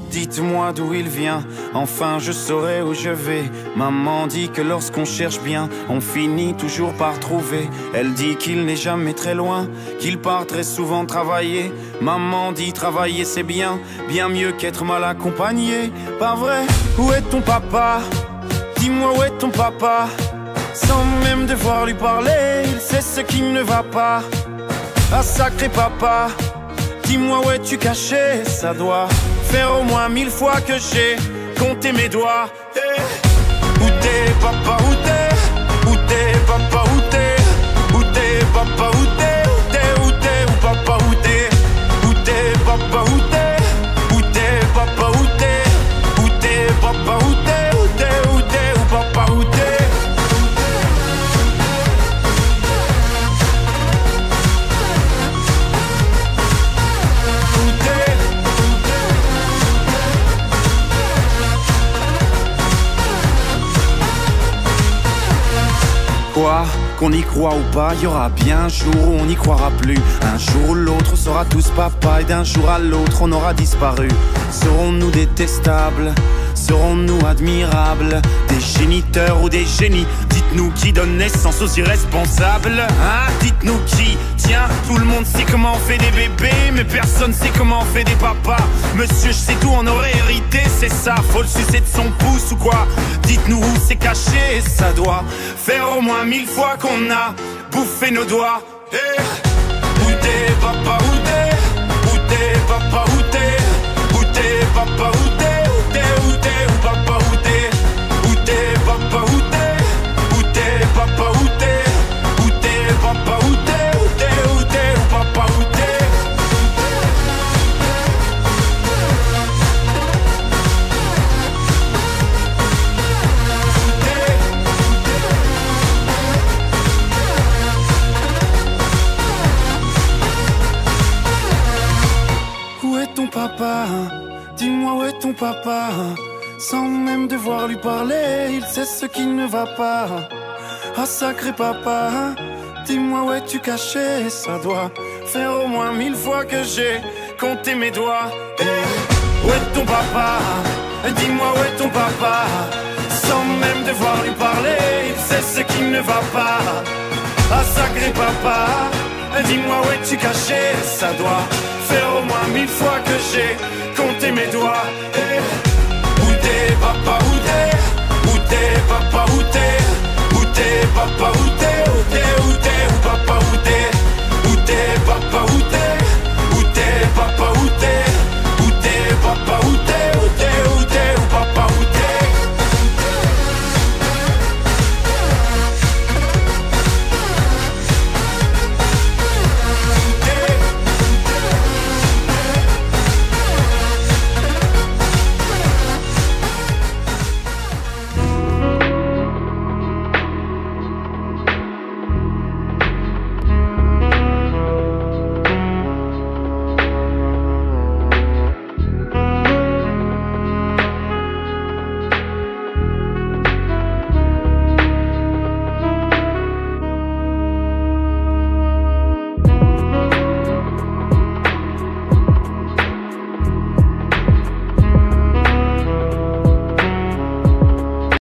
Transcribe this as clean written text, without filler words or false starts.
Dites-moi d'où il vient, enfin je saurai où je vais. Maman dit que lorsqu'on cherche bien, on finit toujours par trouver. Elle dit qu'il n'est jamais très loin, qu'il part très souvent travailler. Maman dit travailler c'est bien, bien mieux qu'être mal accompagné. Pas vrai? Où est ton papa? Dis-moi où est ton papa? Sans même devoir lui parler, il sait ce qui ne va pas. Ah sacré papa, dis-moi où es-tu caché? Ça doit faire au moins 1000 fois que j'ai compté mes doigts. Hey. Où t'es papa, où t'es? Où t'es papa, où t'es? Où t'es papa, où t'es? Où t'es, où t'es, où papa, où t'es? Où t'es papa, où t'es? Où t'es papa, où t'es? Où t'es papa, où t'es? Où t'es, où t'es, où papa, où t'es? Quoi? Qu'on y croit ou pas, y aura bien un jour où on n'y croira plus. Un jour ou l'autre, on sera tous papa et d'un jour à l'autre, on aura disparu. Serons-nous détestables? Serons-nous admirables? Des géniteurs ou des génies? Dites-nous qui donne naissance aux irresponsables? Hein? Dites-nous qui? Tiens, tout le monde sait comment on fait des bébés, mais personne sait comment on fait des papas. Monsieur, je sais tout, on aurait hérité, c'est ça. Faut le sucer de son pouce ou quoi? Dites-nous où c'est caché, ça doit faire au moins 1000 fois qu'on a bouffé nos doigts. Hey. Où t'es papa, où t'es? Où t'es papa, où t'es? Où t'es papa, où t'es? Où t'es, où t'es, où papa, où t'es? Où t'es papa, où t'es? Où t'es papa, où t'es? Où t'es papa, où t'es? Où t'es, où t'es, où papa, où t'es? Où est ton papa? Dis-moi où est ton papa? Sans même devoir lui parler, il sait ce qui ne va pas. Ah sacré papa, dis-moi où es-tu caché? Ça doit faire au moins 1000 fois que j'ai compté mes doigts. Hey. Où est ton papa? Dis-moi où est ton papa? Sans même devoir lui parler, il sait ce qui ne va pas. Ah sacré papa, dis-moi où es-tu caché? Ça doit faire au moins 1000 fois que j'ai compté mes doigts.